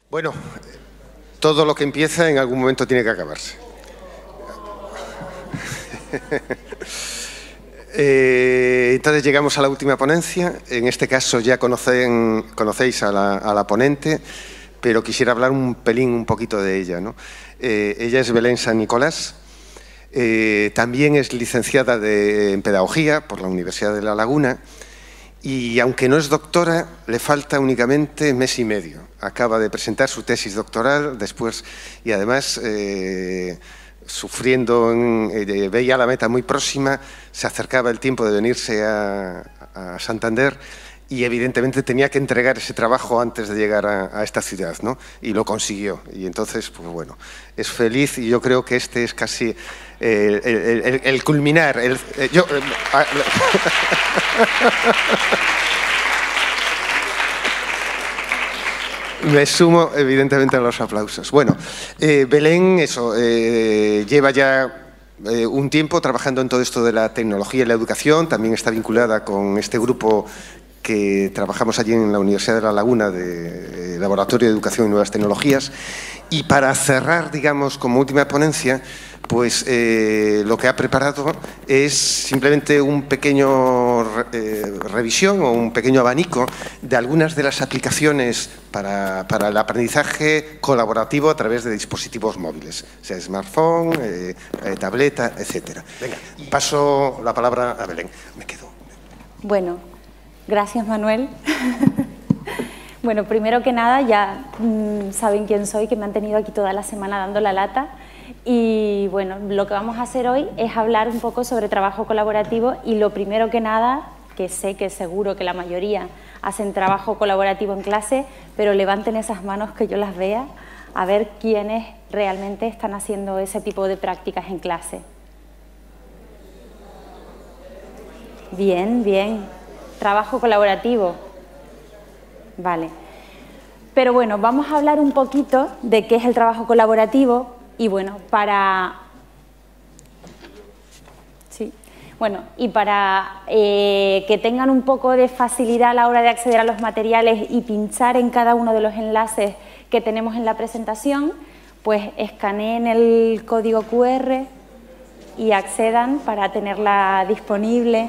Bueno, todo lo que empieza en algún momento tiene que acabarse. Entonces llegamos a la última ponencia. En este caso ya conocéis a la ponente, pero quisiera hablar un poquito de ella, ¿no? Ella es Belén San Nicolás. También es licenciada en Pedagogía por la Universidad de La Laguna y, aunque no es doctora, le falta únicamente mes y medio. Acaba de presentar su tesis doctoral después y, además, sufriendo, veía la meta muy próxima, se acercaba el tiempo de venirse a Santander y, evidentemente, tenía que entregar ese trabajo antes de llegar a esta ciudad, ¿no? Y lo consiguió. Y entonces, pues bueno, es feliz y yo creo que este es casi el culminar. Me sumo, evidentemente, a los aplausos. Bueno, Belén, lleva ya un tiempo trabajando en todo esto de la tecnología y la educación. También está vinculada con este grupo que trabajamos allí en la Universidad de La Laguna, de Laboratorio de Educación y Nuevas Tecnologías. Y para cerrar, digamos, como última ponencia, pues lo que ha preparado es simplemente un pequeño revisión o un pequeño abanico de algunas de las aplicaciones para el aprendizaje colaborativo a través de dispositivos móviles, sea smartphone, tableta, etcétera. Venga, paso la palabra a Belén. Me quedo. Bueno, gracias, Manuel. Bueno, primero que nada, ya saben quién soy, que me han tenido aquí toda la semana dando la lata. Y bueno, lo que vamos a hacer hoy es hablar un poco sobre trabajo colaborativo y lo primero que nada, que sé que seguro que la mayoría hacen trabajo colaborativo en clase, pero levanten esas manos que yo las vea, a ver quiénes realmente están haciendo ese tipo de prácticas en clase. Bien, bien. Trabajo colaborativo. Vale. Pero bueno, vamos a hablar un poquito de qué es el trabajo colaborativo. Y bueno, para que tengan un poco de facilidad a la hora de acceder a los materiales y pinchar en cada uno de los enlaces que tenemos en la presentación, pues escaneen el código QR y accedan para tenerla disponible.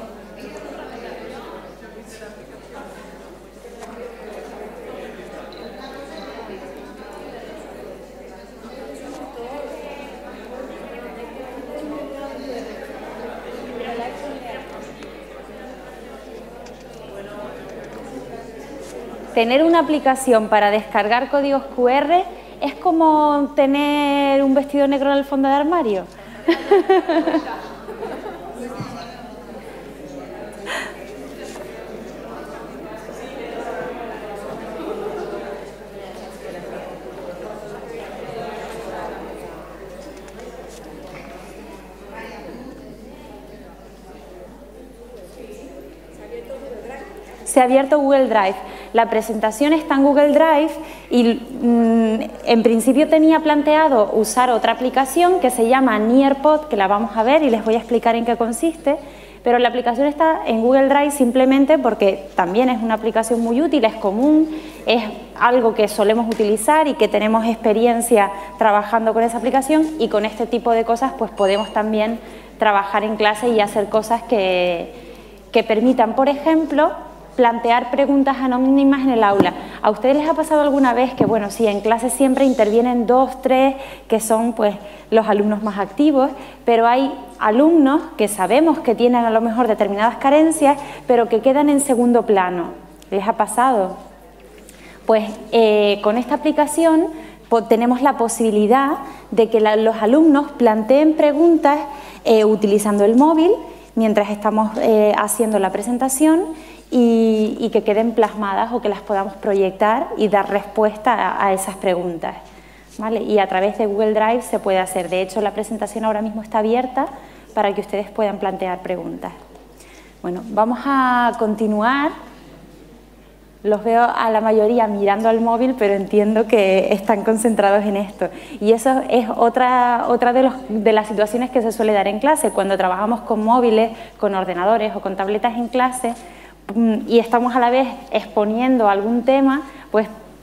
Tener una aplicación para descargar códigos QR es como tener un vestido negro en el fondo del armario. Se ha abierto Google Drive. La presentación está en Google Drive y en principio tenía planteado usar otra aplicación que se llama Nearpod, que la vamos a ver y les voy a explicar en qué consiste, pero la aplicación está en Google Drive simplemente porque también es una aplicación muy útil, es común, es algo que solemos utilizar y que tenemos experiencia trabajando con esa aplicación, y con este tipo de cosas pues podemos también trabajar en clase y hacer cosas que permitan, por ejemplo, plantear preguntas anónimas en el aula. ¿A ustedes les ha pasado alguna vez que, bueno, sí, en clase siempre intervienen 2, 3, que son pues los alumnos más activos, pero hay alumnos que sabemos que tienen a lo mejor determinadas carencias, pero que quedan en segundo plano? ¿Les ha pasado? Pues con esta aplicación tenemos la posibilidad de que los alumnos planteen preguntas utilizando el móvil mientras estamos haciendo la presentación, y que queden plasmadas o que las podamos proyectar y dar respuesta a esas preguntas, ¿vale? Y a través de Google Drive se puede hacer. De hecho, la presentación ahora mismo está abierta para que ustedes puedan plantear preguntas. Bueno, vamos a continuar. Los veo a la mayoría mirando al móvil, pero entiendo que están concentrados en esto. Y eso es otra de las situaciones que se suele dar en clase. Cuando trabajamos con móviles, con ordenadores o con tabletas en clase, y estamos a la vez exponiendo algún tema, pues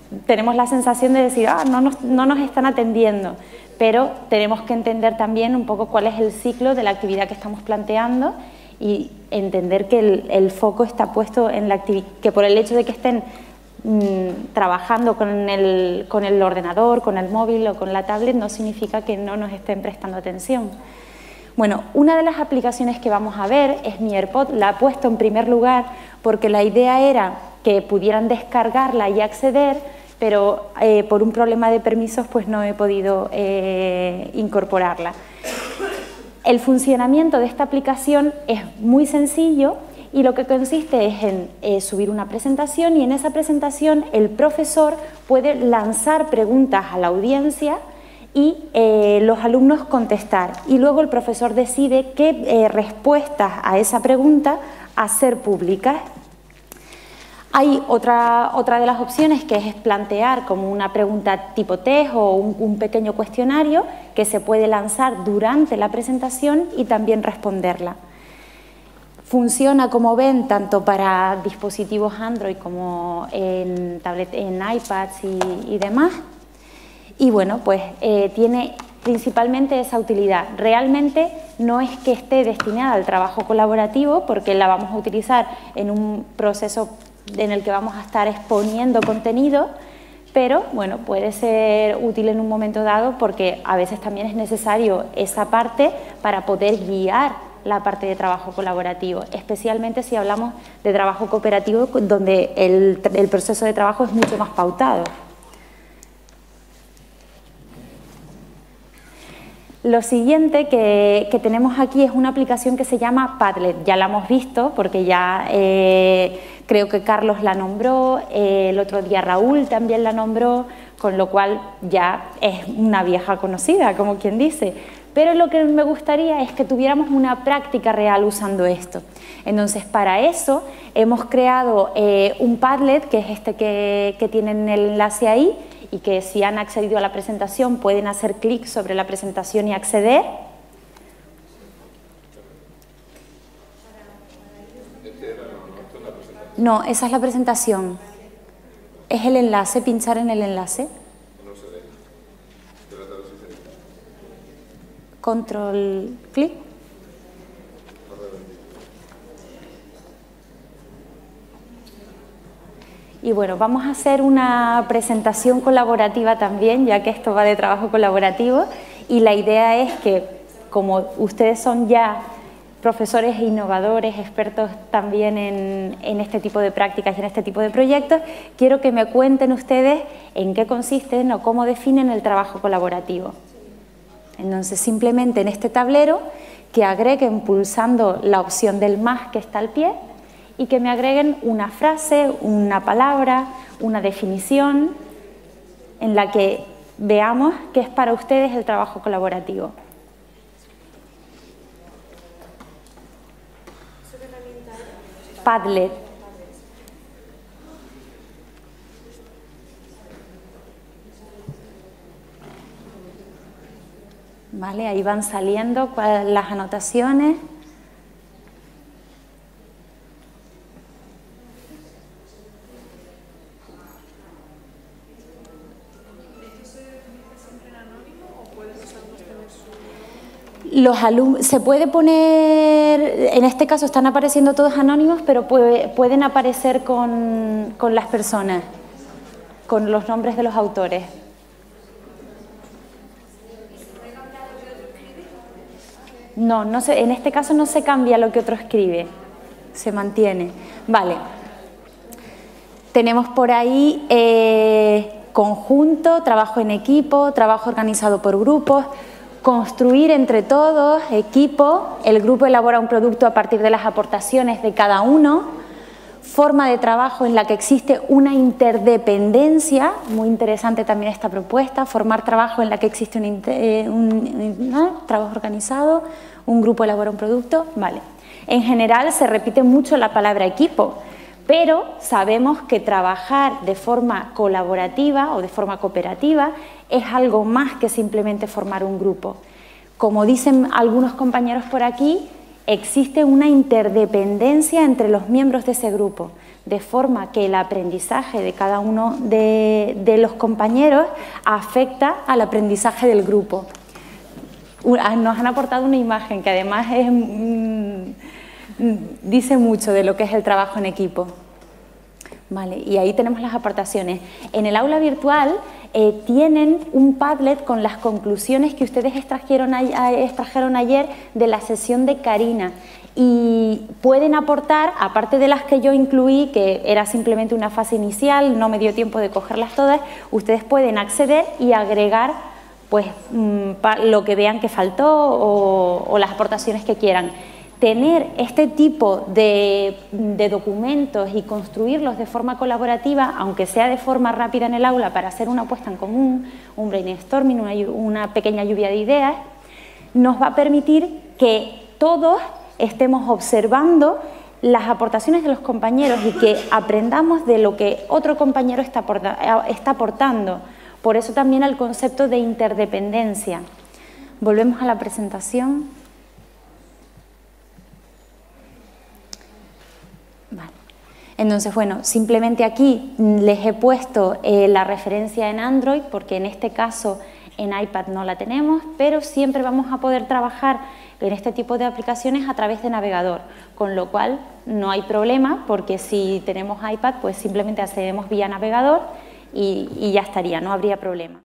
tenemos la sensación de decir, no nos están atendiendo, pero tenemos que entender también un poco cuál es el ciclo de la actividad que estamos planteando y entender que el foco está puesto en la actividad, que por el hecho de que estén trabajando con el ordenador, con el móvil o con la tablet, no significa que no nos estén prestando atención. Bueno, una de las aplicaciones que vamos a ver es mi AirPod. La he puesto en primer lugar porque la idea era que pudieran descargarla y acceder, pero por un problema de permisos pues no he podido incorporarla. El funcionamiento de esta aplicación es muy sencillo y lo que consiste es en subir una presentación, y en esa presentación el profesor puede lanzar preguntas a la audiencia y los alumnos contestar, y luego el profesor decide qué respuestas a esa pregunta hacer públicas. Hay otra de las opciones, que es plantear como una pregunta tipo test o un pequeño cuestionario que se puede lanzar durante la presentación y también responderla. Funciona, como ven, tanto para dispositivos Android como en iPads y demás. Y bueno, pues tiene principalmente esa utilidad. Realmente no es que esté destinada al trabajo colaborativo, porque la vamos a utilizar en un proceso en el que vamos a estar exponiendo contenido, pero bueno, puede ser útil en un momento dado porque a veces también es necesario esa parte para poder guiar la parte de trabajo colaborativo, especialmente si hablamos de trabajo cooperativo, donde el proceso de trabajo es mucho más pautado. Lo siguiente que tenemos aquí es una aplicación que se llama Padlet. Ya la hemos visto porque ya creo que Carlos la nombró, el otro día Raúl también la nombró, con lo cual ya es una vieja conocida, como quien dice. Pero lo que me gustaría es que tuviéramos una práctica real usando esto. Entonces, para eso hemos creado un Padlet, que es este que tienen el enlace ahí, y que si han accedido a la presentación pueden hacer clic sobre la presentación y acceder. No, esa es la presentación. Es el enlace, pinchar en el enlace. Control, clic. Y bueno, vamos a hacer una presentación colaborativa también, ya que esto va de trabajo colaborativo, y la idea es que, como ustedes son ya profesores e innovadores, expertos también en este tipo de prácticas y en este tipo de proyectos, quiero que me cuenten ustedes en qué consisten o cómo definen el trabajo colaborativo. Entonces, simplemente en este tablero, que agreguen pulsando la opción del más que está al pie, y que me agreguen una frase, una palabra, una definición en la que veamos qué es para ustedes el trabajo colaborativo. Padlet. Vale, ahí van saliendo las anotaciones. Los alumnos, se puede poner, en este caso están apareciendo todos anónimos, pero pueden aparecer con las personas, con los nombres de los autores. No, en este caso no se cambia lo que otro escribe, se mantiene. Vale. Tenemos por ahí conjunto, trabajo en equipo, trabajo organizado por grupos. Construir entre todos, equipo, el grupo elabora un producto a partir de las aportaciones de cada uno, forma de trabajo en la que existe una interdependencia, muy interesante también esta propuesta, formar trabajo en la que existe un trabajo organizado, un grupo elabora un producto, vale. En general se repite mucho la palabra equipo, pero sabemos que trabajar de forma colaborativa o de forma cooperativa es algo más que simplemente formar un grupo. Como dicen algunos compañeros por aquí, existe una interdependencia entre los miembros de ese grupo, de forma que el aprendizaje de cada uno de los compañeros afecta al aprendizaje del grupo. Nos han aportado una imagen que además dice mucho de lo que es el trabajo en equipo. Vale, y ahí tenemos las aportaciones. En el aula virtual tienen un Padlet con las conclusiones que ustedes extrajeron ayer de la sesión de Karina y pueden aportar, aparte de las que yo incluí, que era simplemente una fase inicial, no me dio tiempo de cogerlas todas, ustedes pueden acceder y agregar pues, lo que vean que faltó o las aportaciones que quieran. Tener este tipo de documentos y construirlos de forma colaborativa, aunque sea de forma rápida en el aula para hacer una puesta en común, un brainstorming, una pequeña lluvia de ideas, nos va a permitir que todos estemos observando las aportaciones de los compañeros y que aprendamos de lo que otro compañero está aportando. Por eso también el concepto de interdependencia. Volvemos a la presentación. Vale. Entonces, bueno, simplemente aquí les he puesto la referencia en Android, porque en este caso en iPad no la tenemos, pero siempre vamos a poder trabajar en este tipo de aplicaciones a través de navegador, con lo cual no hay problema, porque si tenemos iPad, pues simplemente accedemos vía navegador y ya estaría, no habría problema.